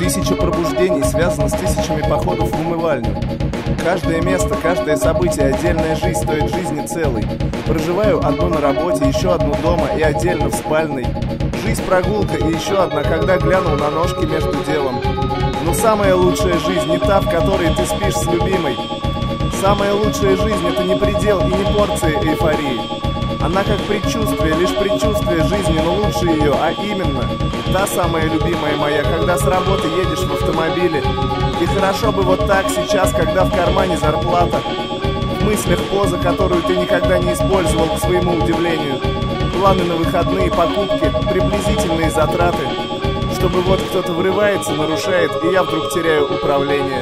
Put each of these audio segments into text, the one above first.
1000 пробуждений связано с 1000 походов в умывальню. Каждое место, каждое событие, отдельная жизнь стоит жизни целой. Проживаю одну на работе, еще одну дома и отдельно в спальной. Жизнь прогулка и еще одна, когда глянул на ножки между делом. Но самая лучшая жизнь не та, в которой ты спишь с любимой. Самая лучшая жизнь — это не предел и не порция эйфории. Она как предчувствие, лишь предчувствие жизни, но лучше ее, а именно та самая любимая моя, когда с работы едешь в автомобиле. И хорошо бы вот так сейчас, когда в кармане зарплата. В мыслях поза, которую ты никогда не использовал, к своему удивлению. Планы на выходные, покупки, приблизительные затраты. Чтобы вот кто-то врывается, нарушает, и я вдруг теряю управление.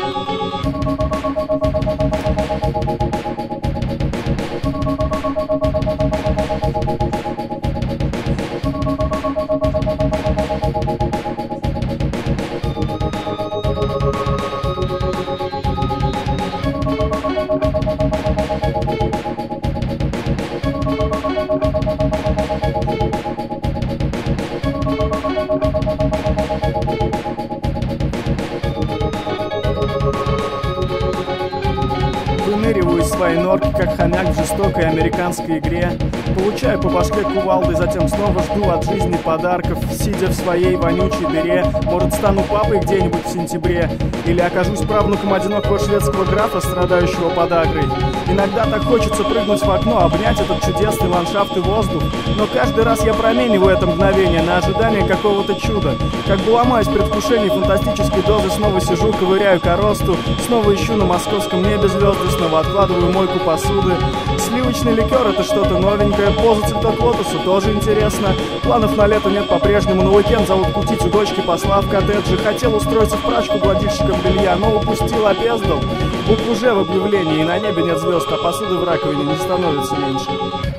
Выныриваю из своей норки, как хомяк в жестокой американской игре. Получаю по башке кувалдой, затем снова жду от жизни подарков, сидя в своей вонючей дыре. Может, стану папой где-нибудь в сентябре, или окажусь правнуком одинокого шведского графа, страдающего подагрой. Иногда так хочется прыгнуть в окно, обнять этот чудесный ландшафт и воздух. Но каждый раз я промениваю это мгновение на ожидание какого-то чуда. Как бы ломаюсь в предвкушении фантастической дозы, снова сижу, ковыряю коросту, снова ищу на московском небе звезды, снова откладываю мойку посуды. Сливочный ликер — это что-то новенькое, поза цветок лотоса тоже интересно. Планов на лето нет по-прежнему, на уикенд зовут кутить у дочки посла в коттедже. Хотел устроиться в прачку гладильщиком белья, но упустил, опездал. Букву «Ж» в объявлении, и на небе нет звезд, а посуды в раковине не становится меньше.